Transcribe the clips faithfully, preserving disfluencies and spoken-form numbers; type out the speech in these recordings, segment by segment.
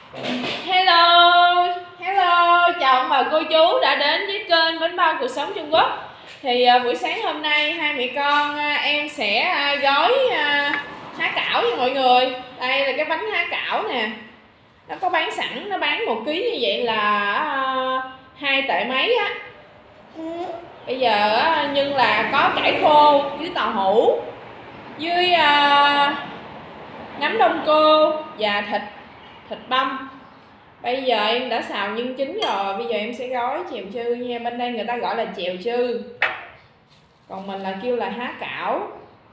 Hello, hello, chào ông bà cô chú đã đến với kênh Bánh Bao Cuộc Sống Trung Quốc. Thì uh, buổi sáng hôm nay hai mẹ con uh, em sẽ uh, gói uh, há cảo cho mọi người. Đây là cái bánh há cảo nè. Nó có bán sẵn, nó bán một ký như vậy là uh, hai tệ mấy á. Bây giờ uh, nhưng là có cải khô với tàu hũ với uh, nấm đông cô và thịt thịt băm. Bây giờ em đã xào nhân chín rồi, bây giờ em sẽ gói chèo chư nha. Bên đây người ta gọi là chèo chư, còn mình là kêu là há cảo.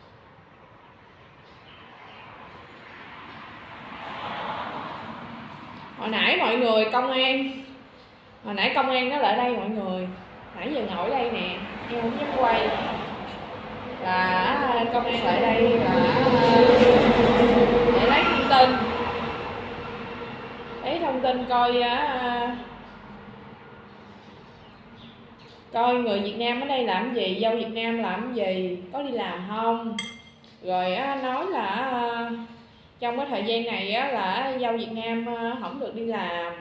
Hồi nãy mọi người công an Hồi nãy công an nó lại đây mọi người. Nãy giờ ngồi đây nè, em không dám quay. Là công an lại đây là để lấy thông tin lấy thông tin coi coi người Việt Nam ở đây làm gì, dâu Việt Nam làm gì, có đi làm không. Rồi nói là trong cái thời gian này là dâu Việt Nam không được đi làm.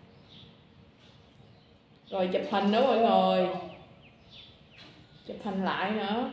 Rồi chụp hình nữa mọi người, chụp hình lại nữa.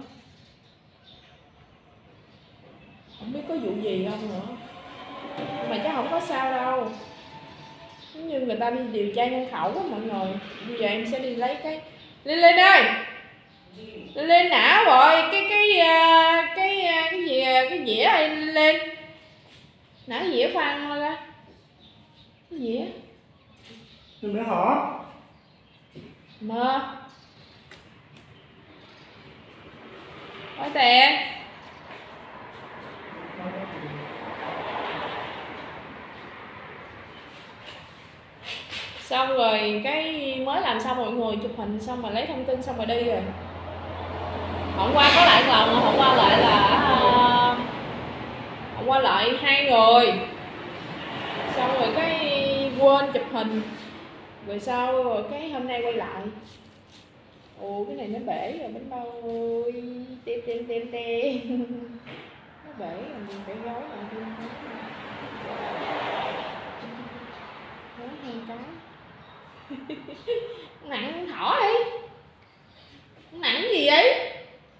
Không biết có vụ gì không nữa, nhưng mà chắc không có sao đâu. Giống như người ta đi điều tra nhân khẩu á mọi người. Bây giờ em sẽ đi lấy cái Lên Lên ơi, Lên Lên não rồi cái cái cái cái, cái gì cái dĩa ơi Lên Lên. Nãy dĩa phan ra cái dĩa đừng để họ mơ hỏi tiền. Xong rồi cái mới làm xong mọi người chụp hình xong rồi lấy thông tin xong rồi đi rồi. Hôm qua có lại lần, hôm qua lại là hôm qua lại hai người. Xong rồi cái quên chụp hình. Rồi sau rồi cái hôm nay quay lại. Ồ cái này nó bể rồi bánh bao ơi. Tem tem tem tem. Nó bể rồi mình phải gói lại thêm. Gói hơn cái. Nặng thỏ đi. Nặng gì vậy?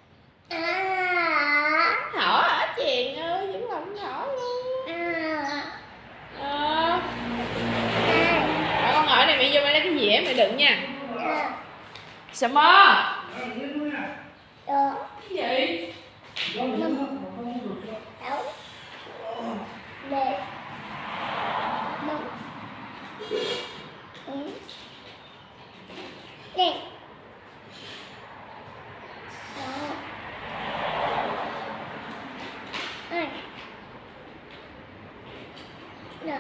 À, thỏ hả chèn ơi, vẫn làm thỏ luôn. À. À. Rồi con ngồi này mẹ vô mẹ lấy cái dĩa mẹ đựng nha. À. Sao mơ? Ờ. Cái gì? Đây. Đây. Đây. Đó.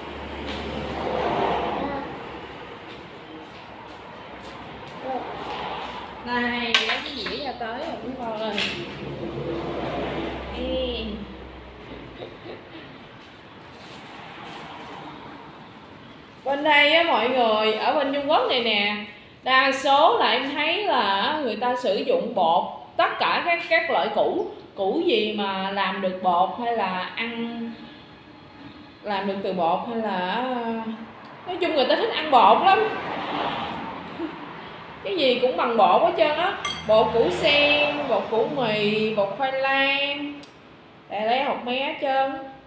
Được. Này lấy cái dĩa ra tới rồi bánh bao ơi. Ê. Bên đây á mọi người, ở bên Trung Quốc này nè, đa số là em thấy là người ta sử dụng bột, tất cả các các loại củ củ gì mà làm được bột hay là ăn làm được từ bột hay là nói chung người ta thích ăn bột lắm, cái gì cũng bằng bột hết trơn á, bột củ sen, bột củ mì, bột khoai lang, để lấy hột me hết trơn.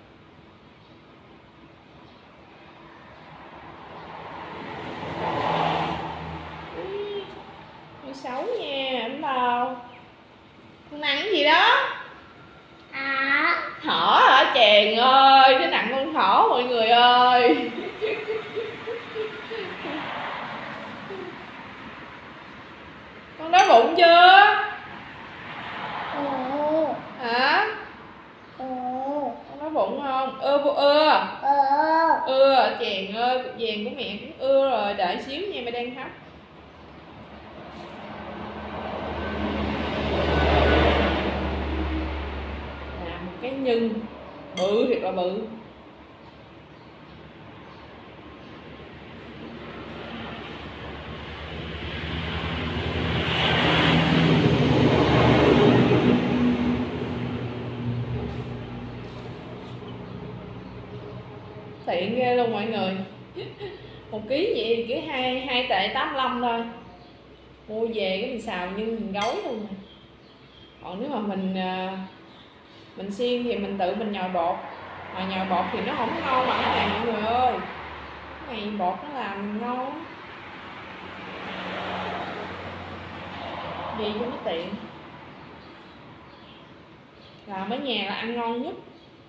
Ui, xấu nha bánh bao. Con nặng cái gì đó? À. Thỏ hả? Chèn ơi, nó nặng con thỏ mọi người ơi. Con đói bụng chưa? Ừ. Hả? Ừ. Con đói bụng không? Ưa vô ưa. Ừ. Ưa, chèn ơi, cục vàng của mẹ cũng ưa rồi, đợi xíu nha, mẹ đang hấp. Làm một cái nhân bự thiệt là bự. Tiện ghê luôn mọi người. Một ký vậy thì cứ hai hai tệ tám mươi lăm thôi, mua về cái mình xào như mình gói luôn. Còn nếu mà mình mình xiên thì mình tự mình nhồi bột, mà nhồi bột thì nó không ngon bằng cái này mọi người ơi, cái này bột nó làm ngon gì cho nó tiện, làm ở nhà là ăn ngon nhất.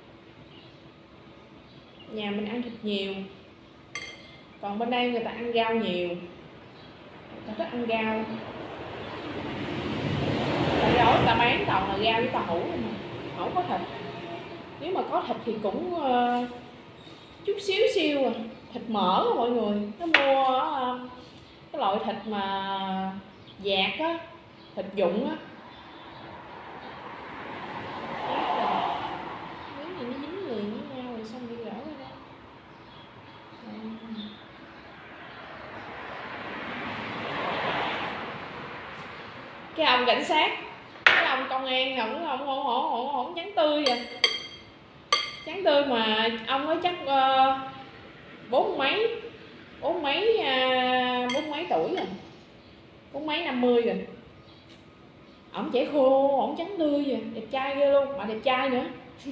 Nhà mình ăn thịt nhiều, còn bên đây người ta ăn rau nhiều, người ta thích ăn rau. Ta gói ta bán toàn là rau với tàu hũ thôi mà, không có thịt. Nếu mà có thịt thì cũng uh, chút xíu xíu à, thịt mỡ á mọi người. Nó mua uh, cái loại thịt mà dạt á, thịt dụng á. Miếng này nó dính liền với nhau rồi xong đi gỡ ra đây. Cái ông cảnh sát, cái ông công an, ổng ổng ổng ổng ổng ổng trắng tươi vậy, trắng tươi mà ông ấy chắc uh, bốn mấy bốn mấy uh, bốn mấy tuổi rồi, bốn mấy năm mươi rồi. Ổng trẻ khô, ổng trắng tươi vậy, đẹp trai ghê luôn, mà đẹp trai nữa.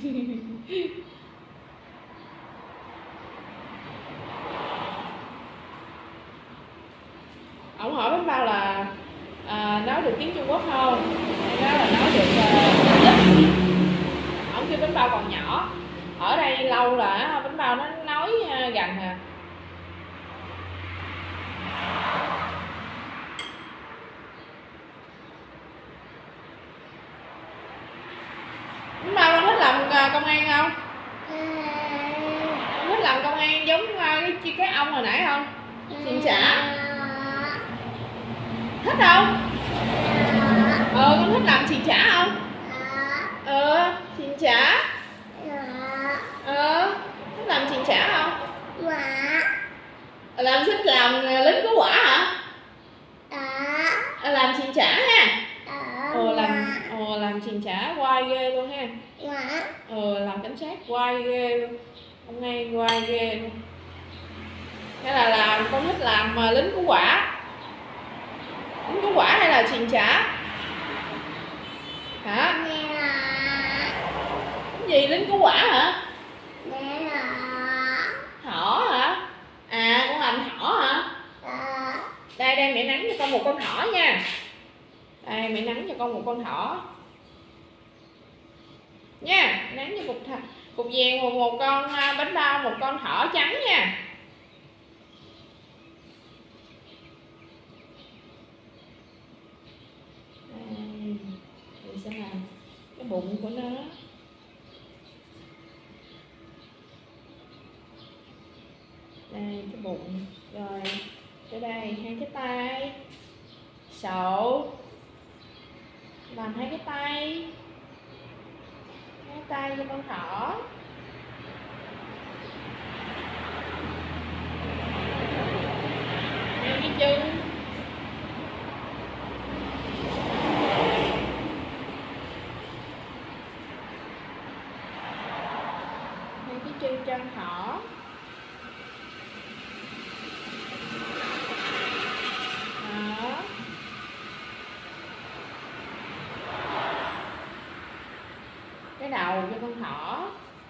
Ổng hỏi bánh bao là à, nói được tiếng Trung Quốc không? Em nói là nói được uh, ít. Ổng kêu bánh bao còn nhỏ, ở đây lâu là bánh bao nó nói uh, gần à. Bánh bao con thích làm uh, công an không? Con thích làm công an giống uh, cái cái ông hồi nãy không? Xiên xả. Thích không? Ờ, con thích làm xiên xả không? Ờ, xiên xả. Ờ, thích làm xiên xả không? Làm thích làm lính cứu hỏa hả? À, làm xiên xả ha. Ờ, làm ờ, làm xiên xả quay ghê luôn ha. Ờ, làm cảnh sát quay ghê luôn, công an quay ghê luôn. Hay là làm con thích làm uh, lính cứu hỏa, lính cứu hỏa hay là xiên xả hả? Cái gì lính cứu hỏa hả? Thỏ hả? À, con làm thỏ hả? Đây đây mẹ nắn cho con một con thỏ nha. Đây mẹ nắn cho con một con thỏ nha, nắn cho cục th cục vàng một, một con bánh bao, một con thỏ trắng nha. Đây, mình sẽ làm cái bụng của nó. Đây cái bụng, rồi tới đây hai cái tay, sậu, Làm hai cái tay, hai tay cho con thỏ. Hai cái chân. Hai cái chân chân thỏ. Đó. Cái đầu cho con thỏ.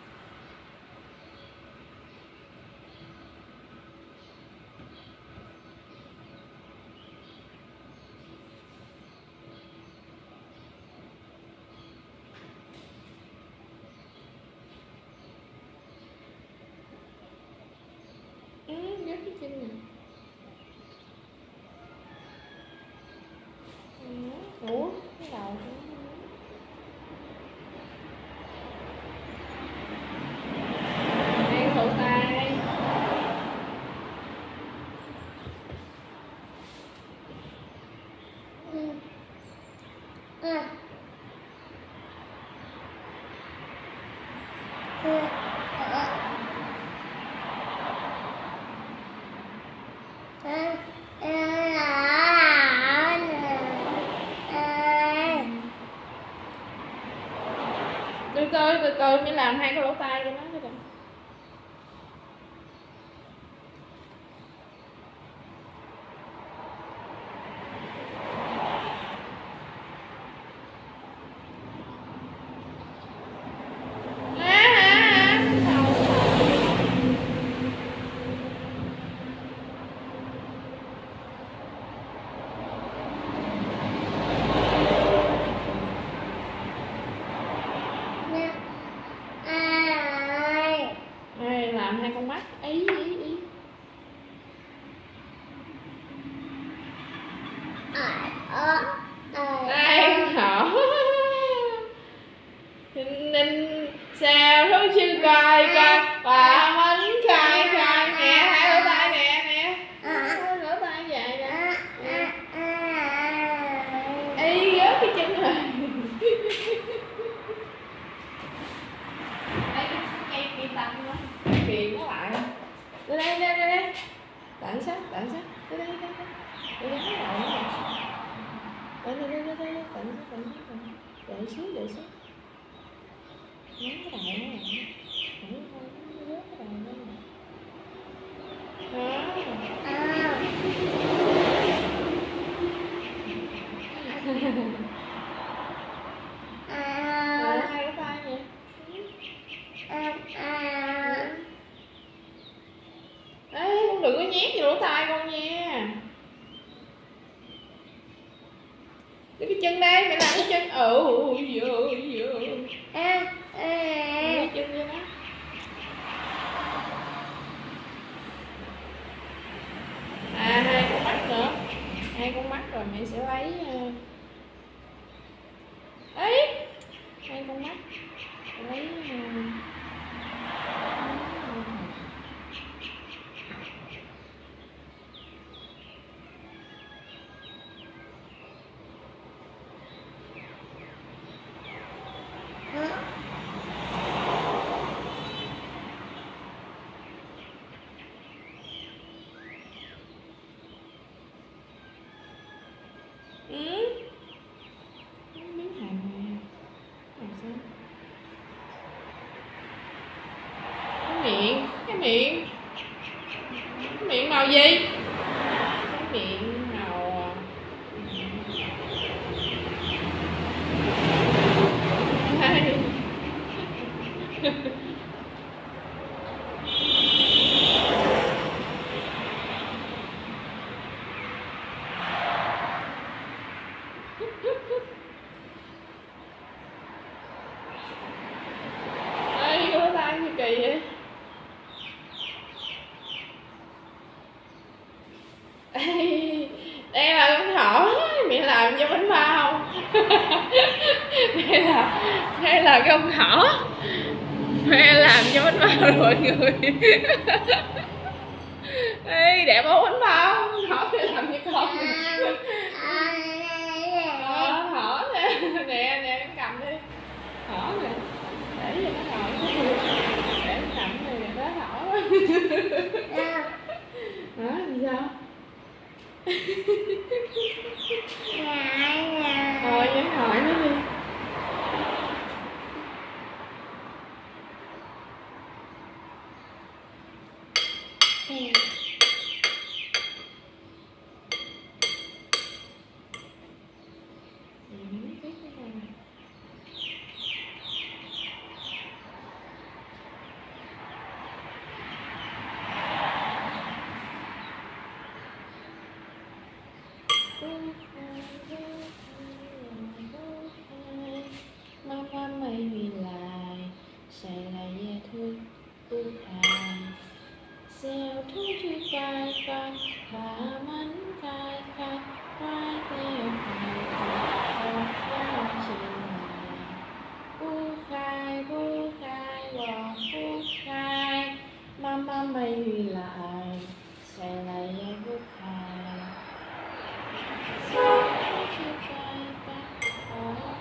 Ừ, nhớ cái chân này. Ừ, ủa, cái đầu cũng... Đây thử tay. Ừ. Ừ. Ừ. Từ từ từ từ mới làm hai cái lỗ tai cho nó cái kìa. Đây, làm hai con mắt. Ý ý ý. Đây hả? Ninh sao thú sư coi coi bà Minh khai khai nè, hai lỗ tai nè nè. Hai lỗ tai vậy nè. Ý gớt cái chân rồi. Đây cây cây tăm đó. Kiền nó lại. Đây đây đây đây đây. Tặng sách, tặng sách. Đây đây đây đây. Đây đây cái đầu nó. Đây đây đây đây đây. Tặng sách, tặng sách. Để xuống, để xuống. Nhấn cái đầu nó lại. Nhấn cái đầu nó lại. Đó. Rồi, hai cái tay nè. Ê, con đừng có nhét vô lỗ tai con nha. Cái cái chân đây, mẹ làm cái chân. Ừ, dựa, dựa. Cái chân cho nó. À, hai con mắt nữa. Hai con mắt rồi mẹ sẽ lấy ấy, hai con mắt lấy ừ. Miếng hàng nè. Hàng sao? Cái miệng, cái miệng. Cái miệng màu gì? Cái miệng màu hai. Đây, cái tay gì kỳ vậy? Đây, đây là con thỏ mẹ làm cho bánh bao. Đây là đây là con thỏ mẹ làm cho bánh bao rồi mọi người. Ê, đẹp không bánh bao? Thỏ mẹ làm cho con. Đó, thỏ nè. Thôi nhắn hỏi nó đi. Mama mày vì lại sẽ lại về thương tu hài xeo thu chưa cay cay và mắn cay cay quay theo hài hài hài chuyện này bu khai bu khai gò bu khai mama mày vì lại sẽ lại về bu khai xeo thu chưa cay cay và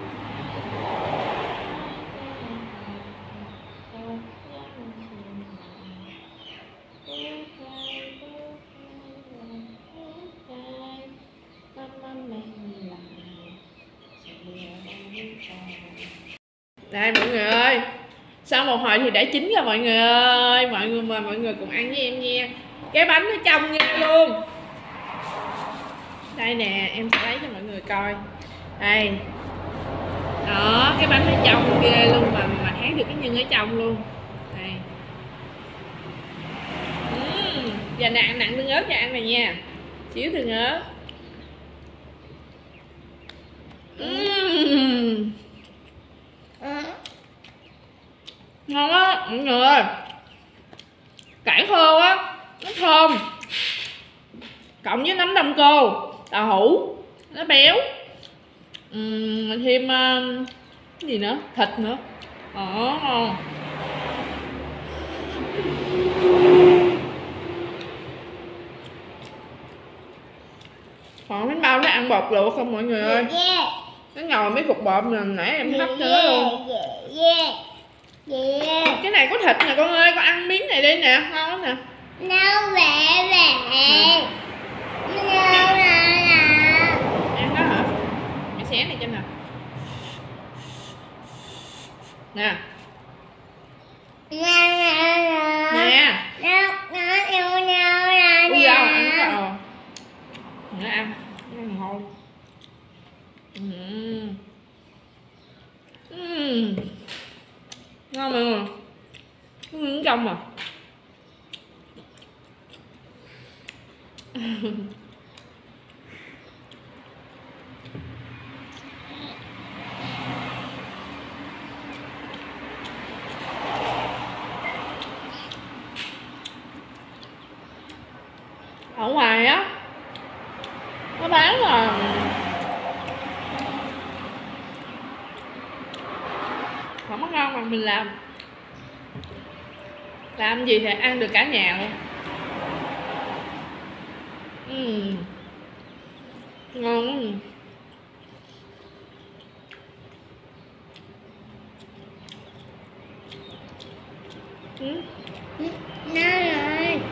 đây mọi người ơi, sau một hồi thì đã chín rồi mọi người ơi. Mọi người mời mọi người cùng ăn với em nha. Cái bánh nó trong nha luôn. Đây nè, em sẽ lấy cho mọi người coi. Đây. Đó, cái bánh nó trong ghê luôn mà mà thấy được cái nhân ở trong luôn. Đây. Uhm, giờ nặng nặng tương ớt cho ăn này nha. Xíu tương ớt. Uhm. Ngon á mọi người ơi. Cải khô á, nó thơm. Cộng với nấm đông cô, đậu hũ, nó béo. Uhm, thêm uh, cái gì nữa, thịt nữa. Đó, ngon. Còn bánh bao nó ăn bột luộc không mọi người ơi. Nó ngồi mấy cục bột mà nãy em hấp cho nó luôn. Cái này có thịt nè con ơi, con ăn miếng này đi nè, ngon lắm nè. Nấu vẻ vẻ. Nấu là là. Ăn đó hả? Mẹ xé này cho nè. Nè. Nè nè Nè. Nấu nấu nấu nấu là Ui nè. dao ăn cái ờ. Nó ăn. Nó ngon. Uhm. Uhm. Ngon mọi người. Nó miếng trong mà. Ở ngoài á nó bán là không có ngon bằng mình làm. Làm gì thì ăn được cả nhà luôn. Uhm. Ngon lắm. Uhm. Nó rồi.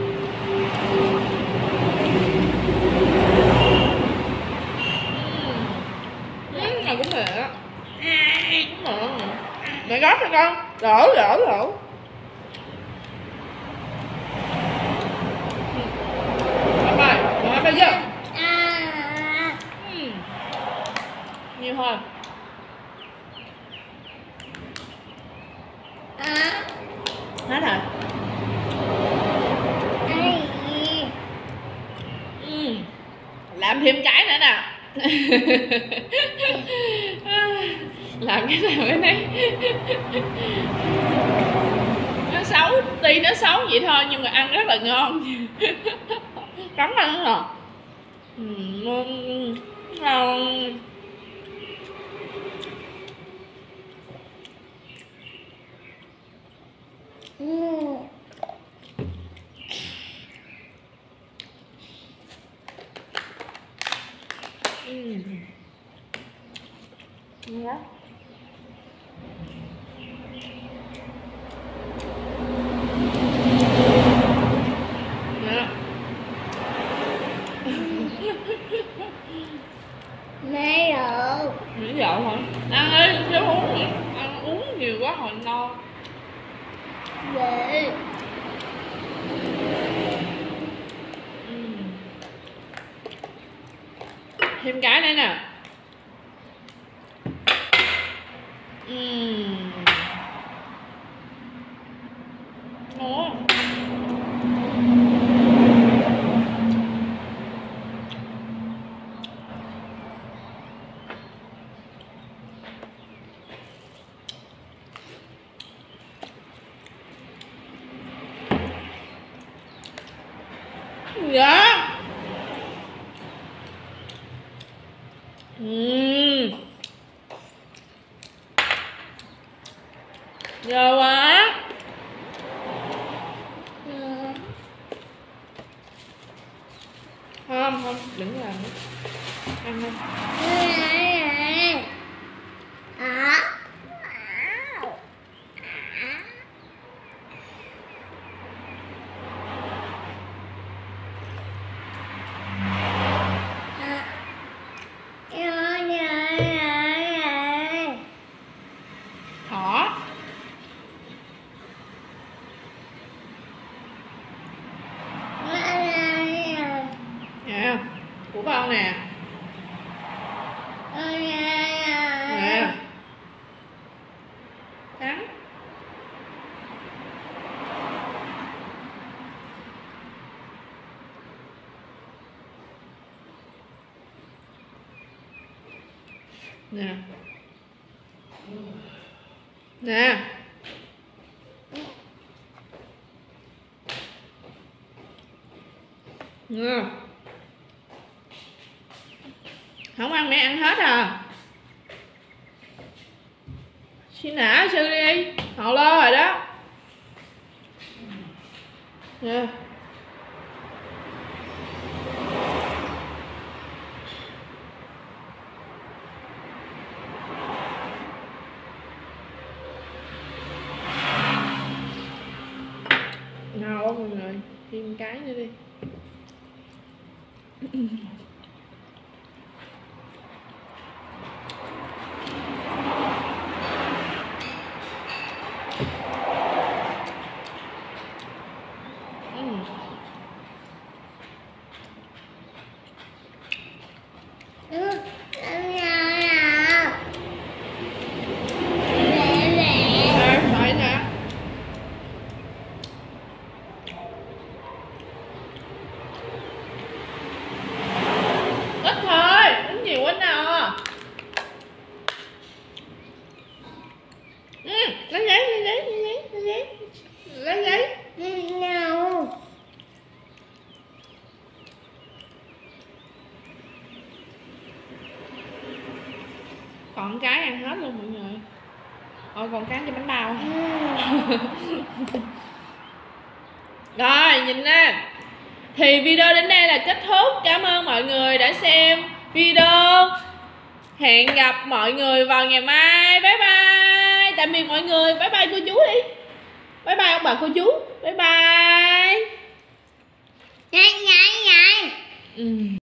Uhm. Này cũng được á. Đúng rồi. Mẹ gót cho con. Đổ đổ đổ. Bây giờ À. uhm. Nhiều thôi. À. Hết rồi. Uhm. Làm thêm cái nữa nè. Làm cái nào cái này. Nó xấu, tuy nó xấu vậy thôi nhưng mà ăn rất là ngon. Cắn ăn nữa nè. Uhm, ngon. Ừ. Ừ. Ngon. Nè. Mẹ rồi. Mỹ dậu hả? Ăn đi, chứ uống nữa. Ăn uống nhiều quá hồi no. Về. Uhm. Thêm cái nữa nè. Uhm. Ngon. Dạ. Uhm. Giờ quá. Không, không, đừng làm nữa. Ăn không? À. Thỏ. Nè, của con nè. Nè. Cắn. Nè. Nè. Nè. Không ăn mẹ ăn hết à. Xin nã sư đi. Họ lo rồi đó. Nè. Ngon quá mọi người. Thêm cái nữa đi. Phải nè. Ít thôi, ít nhiều quá nào. Ừ, lấy giấy, lấy giấy, lấy giấy, lấy giấy. Lấy giấy. Còn cái ăn hết luôn mọi người. Ôi còn cái cho bánh bao. Rồi nhìn nè. Thì video đến đây là kết thúc. Cảm ơn mọi người đã xem video. Hẹn gặp mọi người vào ngày mai. Bye bye. Tạm biệt mọi người. Bye bye cô chú đi. Bye bye ông bà cô chú. Bye bye. Nhảy nhảy nhảy. Ừ.